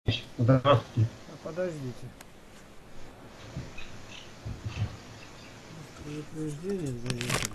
Здравствуйте. Подождите. Предупреждение заехали.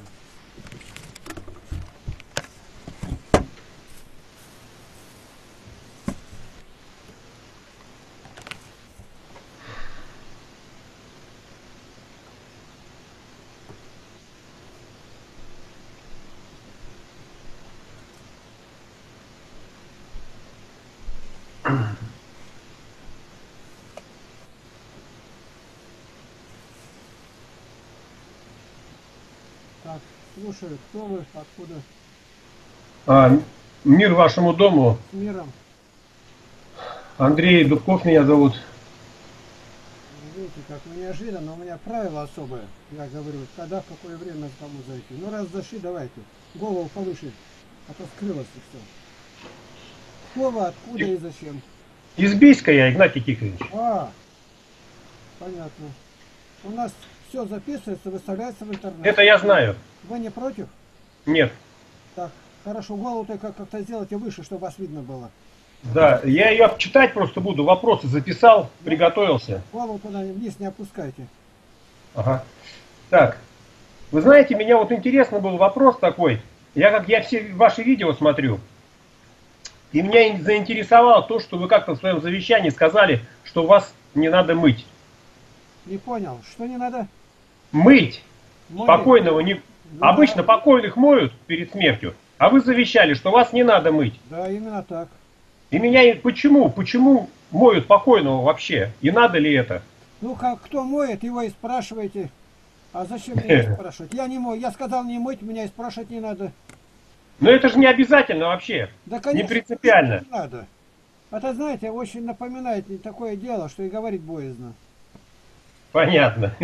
Так, слушаю, кто вы, откуда, А, мир вашему дому. с миром. Андрей Дубков меня зовут. Видите, как мы неожиданно, у меня правило особое. Я говорю, когда, в какое время кому зайти. Ну, раз зашли, давайте. Голову повыше, а то скрылось и все. Кто вы, откуда и зачем? Из Бийска я, Игнатий Тихонович. А, понятно. У нас все записывается, выставляется в интернет. Это я знаю. Вы не против? Нет. Так, хорошо, голову только как-то сделайте выше, чтобы вас видно было. Да, я ее читать просто буду. Вопросы записал, Да? приготовился. Голову туда вниз не опускайте. Ага. Так, вы знаете, меня вот интересно был вопрос такой. Я все ваши видео смотрю. И меня заинтересовало то, что вы как-то в своем завещании сказали, что вас не надо мыть. Не понял, что не надо? Мыть Моет. покойного не... Ну Обычно да, покойных моют перед смертью, а вы завещали, что вас не надо мыть. да, именно так. И меня почему? Почему моют покойного вообще? И надо ли это? Ну, как кто моет, его и спрашивайте. А зачем меня и спрашивать? Я не мою. Я сказал не мыть, меня и спрашивать не надо. Но это же не обязательно вообще. Да, Не конечно, принципиально. не надо. Это, знаете, очень напоминает мне такое дело, что и говорить боязно. Понятно.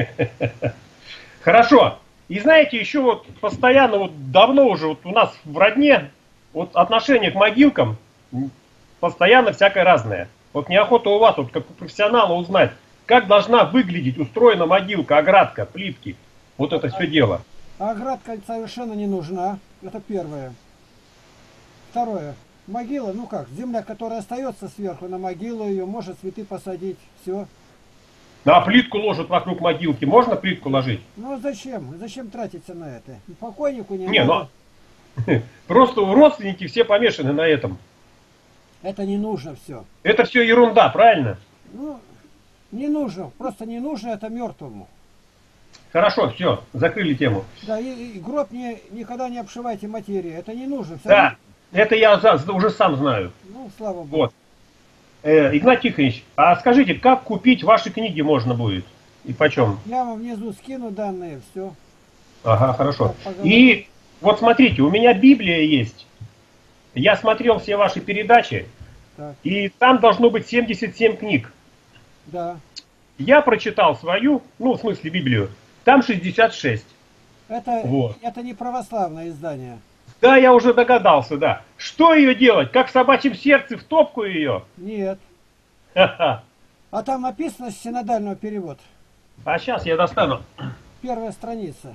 Хорошо. И знаете, еще вот постоянно, вот давно уже вот у нас в родне, вот отношение к могилкам постоянно всякое разное. Вот неохота у вас, вот как у профессионала узнать, как должна выглядеть устроена могилка, оградка, плитки. Вот это все дело. А оградка совершенно не нужна. Это первое. Второе. Могила, ну как, земля, которая остается сверху, на могилу ее, может цветы посадить. Все. Ну, а плитку ложат вокруг могилки. Можно плитку ложить? Ну а зачем? Зачем тратиться на это? Покойнику не Не, ну надо. просто родственники все помешаны на этом. Это не нужно все. Это все ерунда, правильно? Ну, не нужно. Просто не нужно это мертвому. Хорошо, все, закрыли тему. Да, и гроб никогда не обшивайте материи. Это не нужно. Все равно. Да, это я уже сам знаю. Ну, слава Богу. Вот. Игнат Тихонович, а скажите, как купить ваши книги можно будет? И почем? Я вам внизу скину данные, все. Ага, хорошо. Поговорим. И вот смотрите, у меня Библия есть. Я смотрел все ваши передачи, Так, и там должно быть 77 книг. да. Я прочитал свою, ну, в смысле Библию, там 66. Вот. Это не православное издание. Да, я уже догадался, да. Что ее делать? Как в собачьем сердце в топку ее? Нет. Ха-ха. А там написано синодального перевод. А сейчас я достану. Первая страница.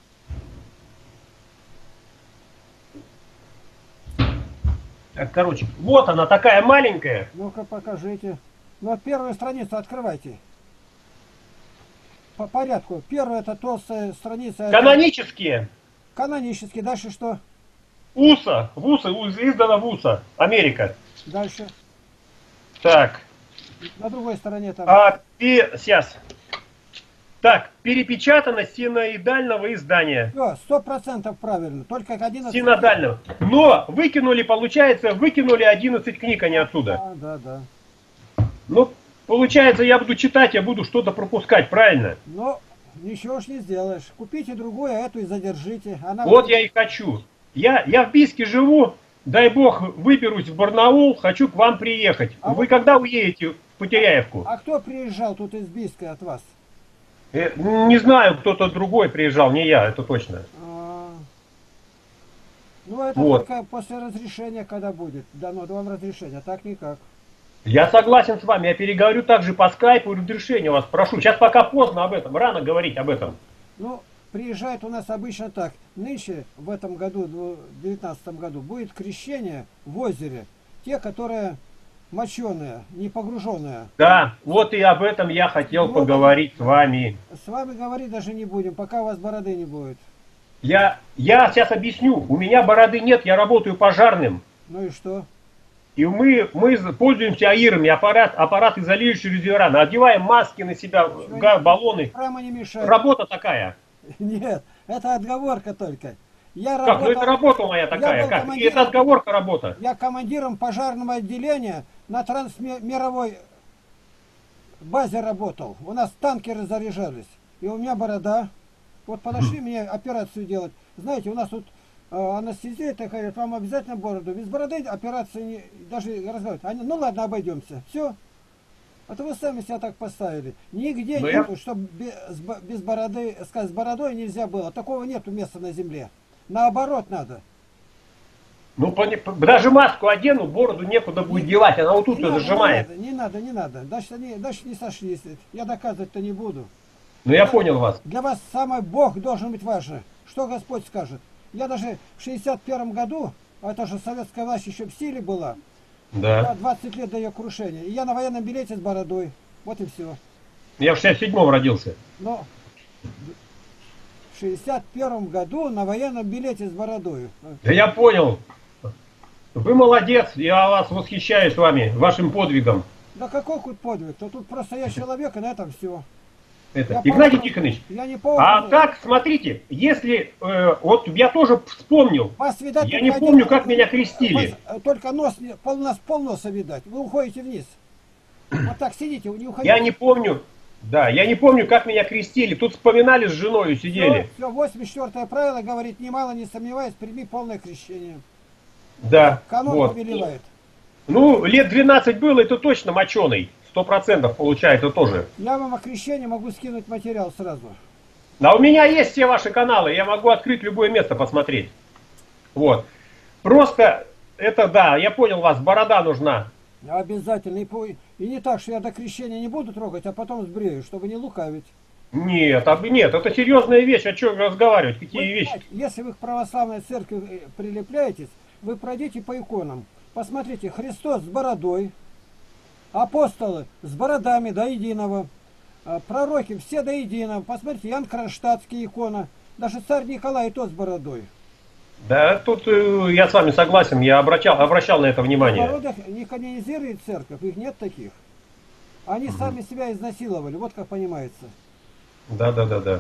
Так, короче, вот она такая маленькая. Ну-ка покажите. Ну, вот первую страницу открывайте. По порядку. Первая это толстая страница. Это Канонические. канонический. Дальше что? ВУСа, издана ВУСа, Америка. Дальше. Так, На другой стороне там. сейчас. Так, перепечатано с синоидального издания. Все, 100% правильно. Только 11. Синодального. Но выкинули, получается, выкинули 11 книг они оттуда. Да, да. Ну, получается, я буду читать, я буду что-то пропускать, правильно? Но ничего ж не сделаешь. Купите другую, а эту и задержите. Она Вот будет... я и хочу. Я в Бийске живу, дай бог выберусь в Барнаул, хочу к вам приехать. А Вы вот- когда уедете в Потеряевку? А кто приезжал тут из Бийска от вас? Не знаю, кто-то другой приезжал, не я, это точно. Ну, это Вот. только после разрешения, когда будет. Дано вам разрешение, а так никак. Я согласен с вами, я переговорю также по скайпу, разрешение вас прошу. Сейчас пока поздно об этом, рано говорить об этом. Ну, приезжает у нас обычно так. Нынче, в этом году, в 2019 году, будет крещение в озере. Те, которые моченая, не погруженная. Да, вот и об этом я хотел поговорить с вами. С вами говорить даже не будем, пока у вас бороды не будет. Я сейчас объясню. У меня бороды нет, я работаю пожарным. Ну и что? И мы пользуемся аирами, аппарат изолирующий резервуар. Одеваем маски на себя, баллоны. Храма не мешает. Работа такая. Нет, это отговорка только. Я Как? работал, Ну это работа моя такая. Как? И это отговорка работа. я командиром пожарного отделения на трансмировой базе работал. У нас танкеры заряжались. И у меня борода. Вот подошли мне операцию делать. Знаете, у нас тут анестезия такая, вам обязательно бороду. Без бороды операции не, даже разговаривать. Они, ну ладно, обойдемся. Все. А то вы сами себя так поставили. Нигде нету, чтобы без бороды, сказать, с бородой нельзя было. Такого нету места на земле. Наоборот надо. Ну, даже маску одену, бороду некуда будет девать, она вот тут зажимает. Не надо. Дальше не сошлись. Я доказывать-то не буду. Ну, я понял вас. Для вас самый Бог должен быть важен. Что Господь скажет? Я даже в 61 году, а это же советская власть еще в силе была, да. 20 лет до ее крушения, и я на военном билете с бородой. Вот и все. Я в 67-м родился. Но в 61 году на военном билете с бородой. Да я понял. Вы молодец, я вас восхищаюсь вами, вашим подвигом. Да какой хоть подвиг? То тут просто я человек, и на этом все. Игнатий Тихонович, так, смотрите, если, вот я тоже вспомнил, я не помню, как меня крестили. Только нос, полноса видать, вы уходите вниз. Вот так сидите, не уходите. Я не помню, да, я не помню, как меня крестили. Тут вспоминали с женой, сидели. Все, 84 правило говорит, немало не сомневаясь, прими полное крещение. Да, канон вот. повелевает. Ну, лет 12 было, это точно моченый. 100% получается тоже. Я вам о крещении могу скинуть материал сразу. А у меня есть все ваши каналы, я могу открыть любое место посмотреть. Вот. Просто, это да, я понял вас, борода нужна. Обязательно. И не так, что я до крещения не буду трогать, а потом сбрею, чтобы не лукавить. Нет, это серьезная вещь, о чем разговаривать, какие вещи? Знаете, если вы к православной церкви прилепляетесь, вы пройдите по иконам. Посмотрите, Христос с бородой, апостолы с бородами до единого, пророки все до единого. Посмотрите, Ян Кронштадтский икона, даже царь Николай и тот с бородой. Да, тут я с вами согласен, я обращал на это внимание. Народах не канонизирует церковь, их нет таких. Они сами себя изнасиловали, вот как понимается. Да.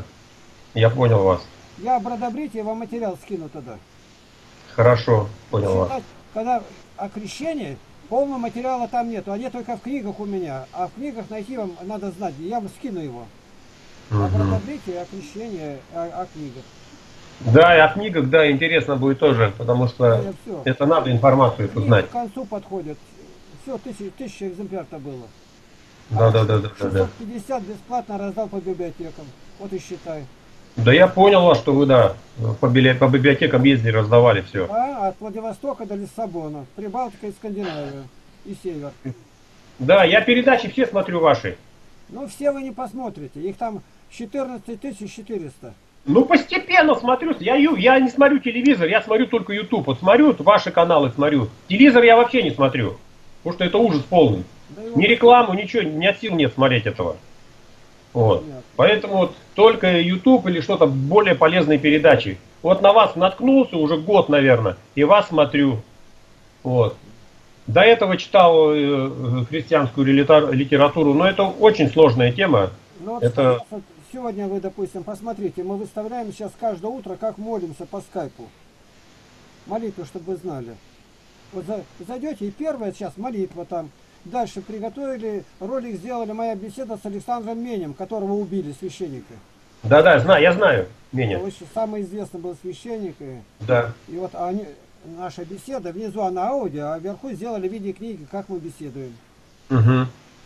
Я понял вас. Я бродобритие вам материал скину тогда. Хорошо, понял вас. Когда о крещении, полного материала там нету, они только в книгах у меня. А в книгах найти вам надо знать, я вам скину его. О бродобритии, о крещении, о книгах. Да, и о книгах, да, интересно будет тоже, потому что это надо информацию эту знать. К концу подходят. Все, тысяча экземпляров-то было. Да. 50 бесплатно раздал по библиотекам. Вот и считай. Да я понял вас, что вы, да, по библиотекам ездили, раздавали все. От Владивостока до Лиссабона, Прибалтика и Скандинавия, и Север. Да, я передачи все смотрю ваши. Ну, все вы не посмотрите, их там 14 400. Ну, постепенно смотрю. Я не смотрю телевизор, я смотрю только YouTube. Вот смотрю, ваши каналы смотрю. Телевизор я вообще не смотрю, потому что это ужас полный. Да ни рекламу, ничего, ни сил нет смотреть этого. Вот. Поэтому вот только YouTube или что-то более полезные передачи. Вот на вас наткнулся уже год, наверное, и вас смотрю. Вот. До этого читал христианскую литературу, но это очень сложная тема. Ну, это... Сегодня вы, допустим, посмотрите, мы выставляем сейчас каждое утро, как молимся по скайпу. Молитву, чтобы вы знали. Вот зайдете, и первая сейчас молитва там. Дальше приготовили, ролик сделали, моя беседа с Александром Менем, которого убили, священника. Да, я знаю Меня. Самый известный был священник. Да. И вот наша беседа, внизу она аудио, а вверху сделали в виде книги, как мы беседуем. Угу.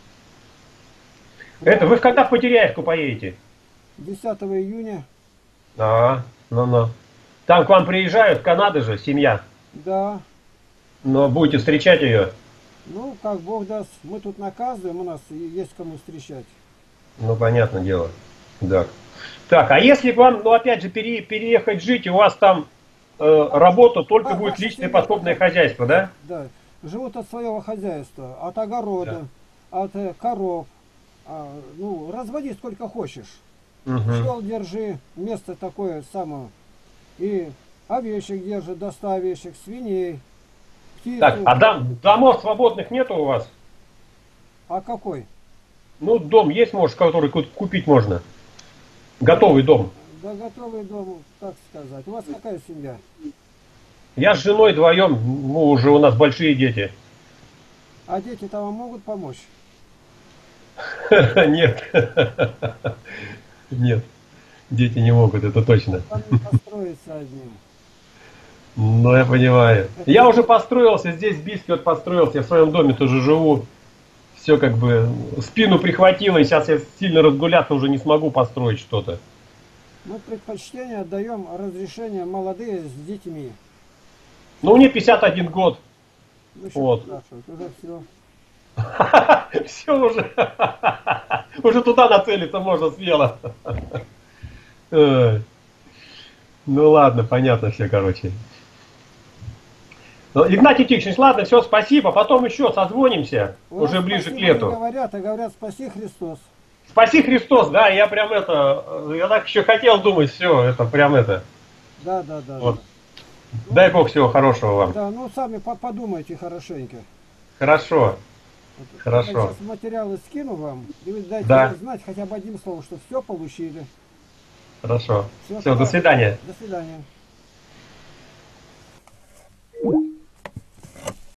Это вы когда в Потеряевку поедете? 10 июня. Ну. Там к вам приезжают, Канада же, семья. Да. Но будете встречать ее? Ну, как Бог даст. Мы тут наказываем, у нас есть кому встречать. Ну, понятное дело. Да. Так, а если к вам, опять же, переехать жить, у вас там работа только будет личное подсобное хозяйство, да? Да. живут от своего хозяйства, от огорода, от коров. Ну, разводи сколько хочешь. Пчел держи, место такое самое. И овечек держи, до 100 овечек, свиней, птицу. Так, а домов свободных нету у вас? А какой? Ну, дом есть, может, который купить можно? Готовый дом. Да готовый дом, так сказать. У вас какая семья? Я с женой вдвоем, ну, уже у нас большие дети. А дети-то вам могут помочь? Нет. Нет. Дети не могут, это точно. Там не построиться одним. Ну, я понимаю. Я уже построился, здесь в Бийске вот построился, я в своем доме тоже живу. Все как бы, спину прихватило, и сейчас я сильно разгуляться уже не смогу построить что-то. Мы предпочтение отдаем разрешение молодые с детьми. Ну, мне 51 год. Ну, Вот. спрашивают, уже все. Все уже. Уже туда нацелиться можно смело. Ой. Ну ладно, понятно все, короче. Ну, Игнатий Тихонович, ладно, все, спасибо. Потом еще созвонимся, У уже нас ближе к спасибо лету. не говорят, а говорят спаси Христос. Спаси Христос, да, я прям это, я так еще хотел думать, все, это прям это. Да. Вот. Дай Бог всего хорошего вам. Да, ну сами подумайте хорошенько. Хорошо. Вот, Хорошо. Я сейчас материалы скину вам, и вы дайте Да. мне знать хотя бы одним словом, что все получили. Хорошо. Всё, Все, до свидания. До свидания.